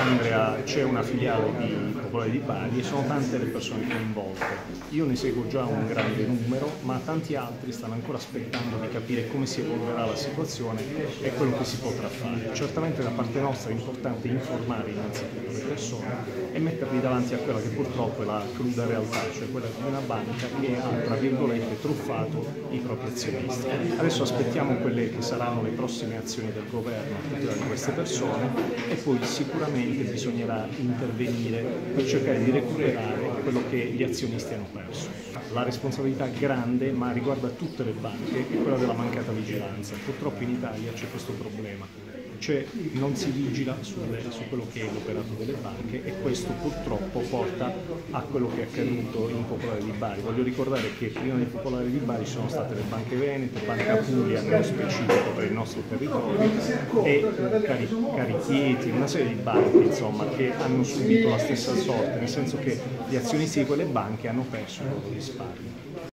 Andrea, c'è una filiale di Popolare di Bari e sono tante le persone coinvolte. Io ne seguo già un grande numero, ma tanti altri stanno ancora aspettando di capire come si evolverà la situazione e quello che si potrà fare. Certamente da parte nostra è importante informare innanzitutto le persone e metterli davanti a quella che purtroppo è la cruda realtà, cioè quella di una banca che ha, tra virgolette, truffato i propri azionisti. Adesso aspettiamo quelle che saranno le prossime azioni del governo a tutela di queste persone e poi sicuramente bisognerà intervenire per cercare di recuperare quello che gli azionisti hanno perso. La responsabilità grande, ma riguarda tutte le banche, è quella della mancata vigilanza. Purtroppo in Italia c'è questo problema. Non si vigila su quello che è l'operato delle banche e questo purtroppo porta a quello che è accaduto in Popolare di Bari. Voglio ricordare che prima di Popolare di Bari ci sono state le banche venete, Banca Puglia nello specifico per il nostro territorio e Carichieti, una serie di banche insomma, che hanno subito la stessa sorte, nel senso che gli azionisti di quelle banche hanno perso i loro risparmi.